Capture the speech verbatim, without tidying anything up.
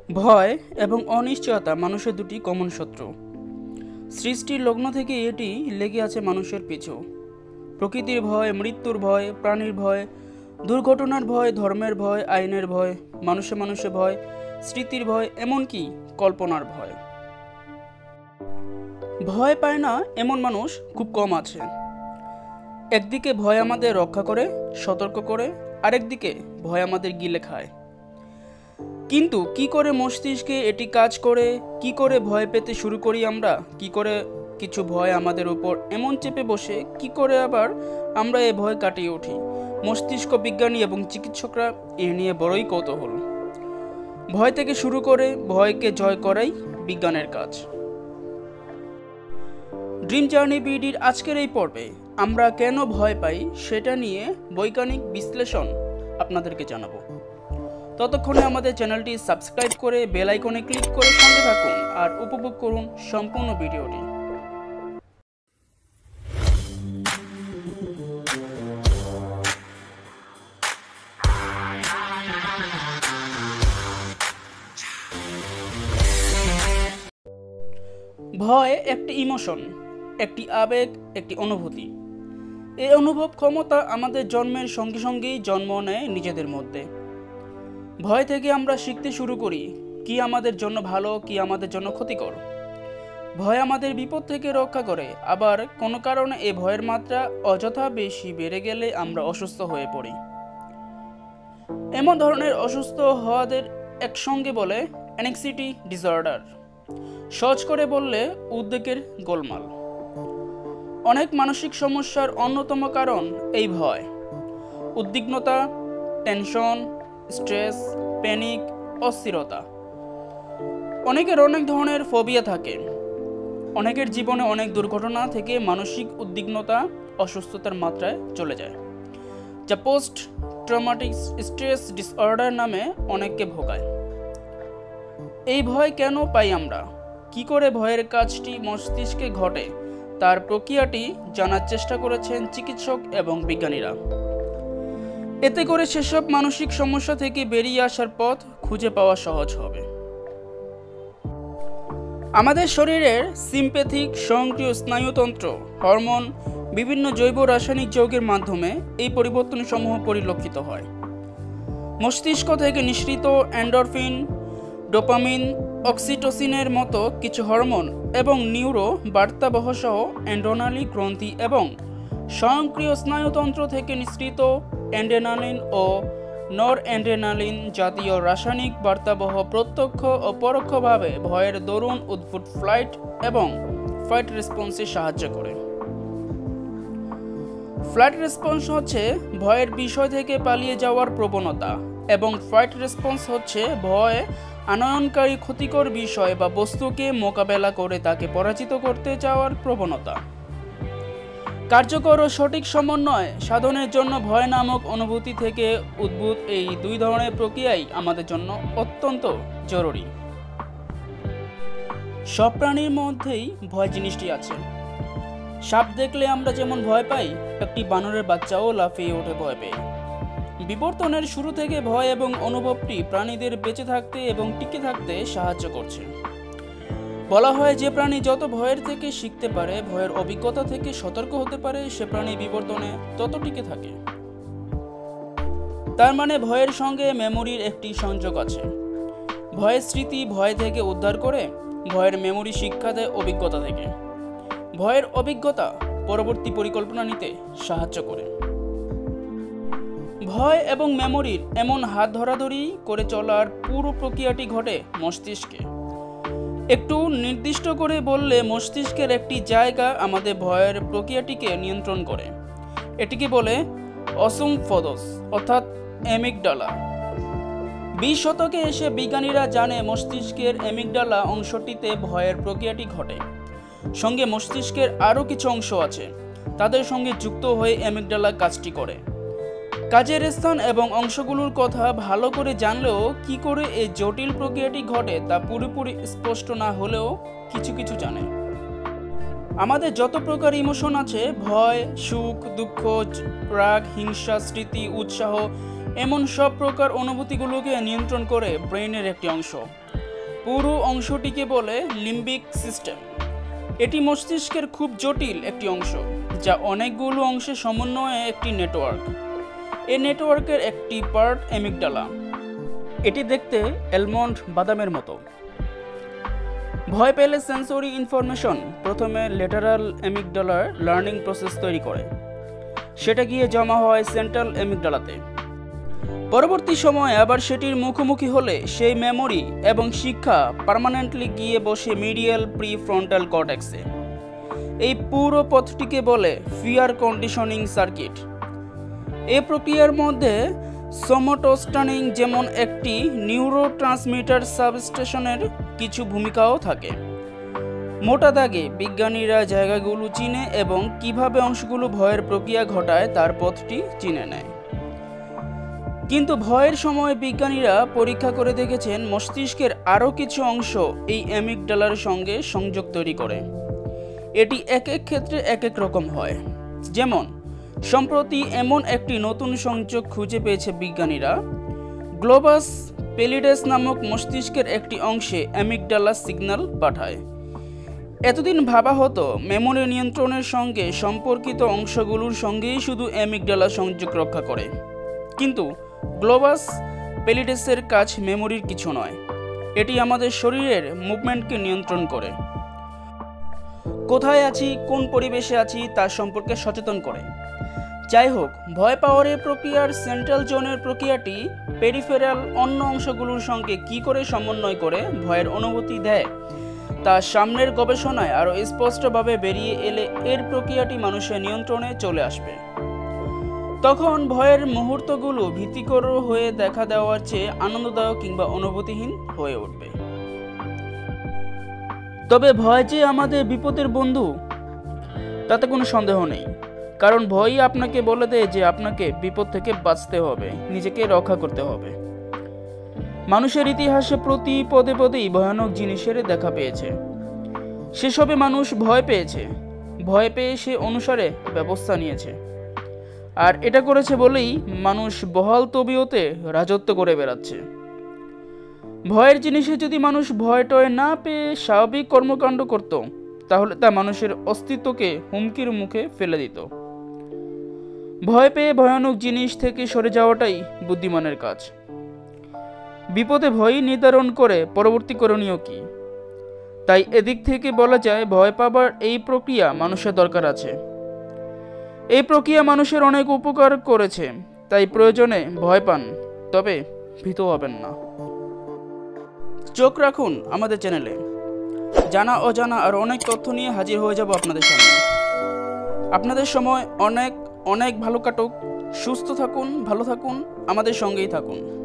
ভয় এবং অনিশ্চয়তা মানুষের দুটি কমন শত্রু। সৃষ্টির লগ্ন থেকে এটি লেগে আছে মানুষের পিছু। প্রকৃতির ভয়, মৃত্যুর ভয়, প্রাণীর ভয়, দুর্ঘটনার ভয়, ধর্মের ভয়, আইনের ভয়, মানুষে মানুষে ভয়, স্মৃতির ভয়, এমনকি কল্পনার ভয়। ভয় পায় না এমন মানুষ খুব কম আছে। একদিকে ভয় আমাদের রক্ষা করে, সতর্ক করে, আরেকদিকে ভয় আমাদের গিলে খায়। কিন্তু কি করে মস্তিষ্কে এটি কাজ করে, কি করে ভয় পেতে শুরু করি আমরা, কি করে কিছু ভয় আমাদের উপর এমন চেপে বসে, কি করে আবার আমরা এ ভয় কাটিয়ে উঠি, মস্তিষ্ক বিজ্ঞানী এবং চিকিৎসকরা এ নিয়ে বড়ই কৌতূহল। ভয় থেকে শুরু করে ভয়কে জয় করাই বিজ্ঞানের কাজ। ড্রিম জার্নি বিডির আজকের এই পর্বে আমরা কেন ভয় পাই সেটা নিয়ে বৈজ্ঞানিক বিশ্লেষণ আপনাদেরকে জানাবো। ততক্ষণে আমাদের চ্যানেলটি সাবস্ক্রাইব করে বেল আইকনে ক্লিক করে সঙ্গে থাকুন আর উপভোগ করুন সম্পূর্ণ ভিডিওটি। ভয় একটি ইমোশন, একটি আবেগ, একটি অনুভূতি। এই অনুভব ক্ষমতা আমাদের জন্মের সঙ্গে সঙ্গেই জন্ম নেয় নিজেদের মধ্যে। ভয় থেকে আমরা শিখতে শুরু করি কি আমাদের জন্য ভালো, কি আমাদের জন্য ক্ষতিকর। ভয় আমাদের বিপদ থেকে রক্ষা করে, আবার কোনো কারণে এই ভয়ের মাত্রা অযথা বেশি বেড়ে গেলে আমরা অসুস্থ হয়ে পড়ি। এমন ধরনের অসুস্থ হওয়াদের একসঙ্গে বলে অ্যাংজাইটি ডিসঅর্ডার। সহজ করে বললে উদ্বেগের গোলমাল। অনেক মানসিক সমস্যার অন্যতম কারণ এই ভয়। উদ্বিগ্নতা, টেনশন, স্ট্রেস, প্যানিক, অস্থিরতা। অনেকের অনেক ধরনের ফোবিয়া থাকে। অনেকের জীবনে অনেক দুর্ঘটনা থেকে মানসিক উদ্বিগ্নতা অসুস্থতার মাত্রায় চলে যায়, যা পোস্ট ট্রমাটিক স্ট্রেস ডিসঅর্ডার নামে অনেককে ভোগায়। এই ভয় কেন পাই আমরা, কি করে ভয়ের কাজটি মস্তিষ্কে ঘটে, তার প্রক্রিয়াটি জানার চেষ্টা করেছেন চিকিৎসক এবং বিজ্ঞানীরা। এতে করে সেসব মানসিক সমস্যা থেকে বেরিয়ে আসার পথ খুঁজে পাওয়া সহজ হবে। আমাদের শরীরের সিম্প্যাথিক স্বয়ংক্রিয় স্নায়ুতন্ত্র, হরমোন, বিভিন্ন জৈব রাসায়নিক যৌগের মাধ্যমে এই পরিবর্তনসমূহ পরিলক্ষিত হয়। মস্তিষ্ক থেকে নিঃসৃত এন্ডরফিন, ডোপামিন, অক্সিটোসিনের মতো কিছু হরমোন এবং নিউরো বার্তাবহ সহ অ্যাড্রেনালিন গ্রন্থি এবং স্বয়ংক্রিয় স্নায়ুতন্ত্র থেকে নিঃসৃত অ্যাড্রেনালিন ও নরঅ্যাড্রেনালিন জাতীয় রাসায়নিক বার্তাবহ প্রত্যক্ষ ও পরোক্ষভাবে ভয়ের দরুন উদ্ভূত ফ্লাইট এবং ফাইট রেসপন্সে সাহায্য করে। ফ্লাইট রেসপন্স হচ্ছে ভয়ের বিষয় থেকে পালিয়ে যাওয়ার প্রবণতা এবং ফাইট রেসপন্স হচ্ছে ভয় আনয়নকারী ক্ষতিকর বিষয় বা বস্তুকে মোকাবেলা করে তাকে পরাজিত করতে চাওয়ার প্রবণতা। কার্যকর ও সঠিক সমন্বয় সাধনের জন্য ভয় নামক অনুভূতি থেকে উদ্ভূত এই দুই ধরনের প্রক্রিয়াই আমাদের জন্য অত্যন্ত জরুরি। সব প্রাণীর মধ্যেই ভয় জিনিসটি আছে। সাপ দেখলে আমরা যেমন ভয় পাই, একটি বানরের বাচ্চাও লাফিয়ে ওঠে ভয় পেয়ে। বিবর্তনের শুরু থেকে ভয় এবং অনুভবটি প্রাণীদের বেঁচে থাকতে এবং টিকে থাকতে সাহায্য করছে। বলা হয় যে প্রাণী যত ভয়ের থেকে শিখতে পারে, ভয়ের অভিজ্ঞতা থেকে সতর্ক হতে পারে, সে প্রাণী বিবর্তনে তত টিকে থাকে। তার মানে ভয়ের সঙ্গে মেমোরির একটি সংযোগ আছে। ভয়ের স্মৃতি ভয় থেকে উদ্ধার করে, ভয়ের মেমোরি শিক্ষা দেয় অভিজ্ঞতা থেকে। ভয়ের অভিজ্ঞতা পরবর্তী পরিকল্পনা নিতে সাহায্য করে। ভয় এবং মেমোরির এমন হাত ধরাধরি করে চলার পুরো প্রক্রিয়াটি ঘটে মস্তিষ্কে। একটু নির্দিষ্ট করে বললে, মস্তিষ্কের একটি জায়গা আমাদের ভয়ের প্রক্রিয়াটিকে নিয়ন্ত্রণ করে। এটিকে বলে অসুমফদস অর্থাৎ অ্যামিগডালা। বিশ শতকে এসে বিজ্ঞানীরা জানে মস্তিষ্কের অ্যামিগডালা অংশটিতে ভয়ের প্রক্রিয়াটি ঘটে। সঙ্গে মস্তিষ্কের আরও কিছু অংশ আছে, তাদের সঙ্গে যুক্ত হয়ে অ্যামিগডালা কাজটি করে। কাজের স্থান এবং অংশগুলোর কথা ভালো করে জানলেও কি করে এই জটিল প্রক্রিয়াটি ঘটে তা পুরোপুরি স্পষ্ট না হলেও কিছু কিছু জানে। আমাদের যত প্রকার ইমোশন আছে, ভয়, সুখ, দুঃখ, রাগ, হিংসা, স্মৃতি, উৎসাহ, এমন সব প্রকার অনুভূতিগুলোকে নিয়ন্ত্রণ করে ব্রেইনের একটি অংশ। পুরো অংশটিকে বলে লিম্বিক সিস্টেম। এটি মস্তিষ্কের খুব জটিল একটি অংশ, যা অনেকগুলো অংশের সমন্বয়ে একটি নেটওয়ার্ক। এই নেটওয়ার্কের একটি পার্ট অ্যামিগডালা। এটি দেখতে অ্যালমন্ড বাদামের মতো। ভয় পেলে সেন্সরি ইনফরমেশন প্রথমে ল্যাটারাল অ্যামিগডালার লার্নিং প্রসেস তৈরি করে, সেটা গিয়ে জমা হয় সেন্ট্রাল অ্যামিগডালাতে। পরবর্তী সময়ে আবার সেটির মুখোমুখি হলে সেই মেমোরি এবং শিক্ষা পার্মানেন্টলি গিয়ে বসে মিডিয়াল প্রি ফ্রন্টাল কর্টেক্সে। এই পুরো পথটিকে বলে ফিয়ার কন্ডিশনিং সার্কিট। এই প্রক্রিয়ার মধ্যে সোমাটোস্টানিং যেমন একটি নিউরোট্রান্সমিটার সাবস্টেশনের কিছু ভূমিকাও থাকে। মোটা দাগে বিজ্ঞানীরা জায়গাগুলো চিনে এবং কিভাবে অংশগুলো ভয়ের প্রক্রিয়া ঘটায় তার পথটি চিনে নেয়। কিন্তু ভয়ের সময় বিজ্ঞানীরা পরীক্ষা করে দেখেছেন মস্তিষ্কের আরও কিছু অংশ এই অ্যামিগডালার সঙ্গে সংযোগ তৈরি করে। এটি এক এক ক্ষেত্রে এক এক রকম হয়। যেমন সম্প্রতি এমন একটি নতুন সংযোগ খুঁজে পেয়েছে বিজ্ঞানীরা। গ্লোবাস পেলিডেস নামক মস্তিষ্কের একটি অংশে অ্যামিগডালা সিগন্যাল পাঠায়। এতদিন ভাবা হতো মেমোরি নিয়ন্ত্রণের সঙ্গে সম্পর্কিত অংশগুলোর সঙ্গেই শুধু অ্যামিগডালা সংযোগ রক্ষা করে, কিন্তু গ্লোবাস পেলিডেসের কাজ মেমোরির কিছু নয়। এটি আমাদের শরীরের মুভমেন্টকে নিয়ন্ত্রণ করে, কোথায় আছি, কোন পরিবেশে আছি তার সম্পর্কে সচেতন করে। যাই হোক, ভয় পাওয়ার এই প্রক্রিয়ার সেন্ট্রাল জোনের প্রক্রিয়াটি পেরিফেরাল অন্য অংশগুলোর সঙ্গে কি করে সমন্বয় করে ভয়ের অনুভূতি দেয় তা সামনের গবেষণায় আরও স্পষ্টভাবে বেরিয়ে এলে এর প্রক্রিয়াটি মানুষের নিয়ন্ত্রণে চলে আসবে। তখন ভয়ের মুহূর্তগুলো ভীতিকর হয়ে দেখা দেওয়ার চেয়ে আনন্দদায়ক কিংবা অনুভূতিহীন হয়ে উঠবে। তবে ভয় যে আমাদের বিপদের বন্ধু তাতে কোনো সন্দেহ নেই, কারণ ভয়ই আপনাকে বলে দেয় যে আপনাকে বিপদ থেকে বাঁচতে হবে, নিজেকে রক্ষা করতে হবে। মানুষের ইতিহাসে প্রতি পদে পদেই ভয়ানক জিনিসের দেখা পেয়েছে। সেসবে মানুষ ভয় পেয়েছে, ভয় পেয়ে সে অনুসারে ব্যবস্থা নিয়েছে। আর এটা করেছে বলেই মানুষ বহাল তবিয়তে রাজত্ব করে বেড়াচ্ছে। ভয়ের জিনিসে যদি মানুষ ভয় টয় না পেয়ে স্বাভাবিক কর্মকাণ্ড করত, তাহলে তা মানুষের অস্তিত্বকে হুমকির মুখে ফেলে দিত। ভয় পেয়ে ভয়ানক জিনিস থেকে সরে যাওয়াটাই বুদ্ধিমানের কাজ। বিপদে ভয়ই নির্ধারণ করে পরবর্তী করণীয় কি। তাই এদিক থেকে বলা যায় ভয় পাবার এই প্রক্রিয়া মানুষের দরকার আছে। এই প্রক্রিয়া মানুষের অনেক উপকার করেছে, তাই প্রয়োজনে ভয় পান, তবে ভীত হবেন না। চোখ রাখুন আমাদের চ্যানেলে। জানা অজানা আর অনেক তথ্য নিয়ে হাজির হয়ে যাব আপনাদের সামনে। আপনাদের সময় অনেক অনেক ভালো কাটুক। সুস্থ থাকুন, ভালো থাকুন, আমাদের সঙ্গেই থাকুন।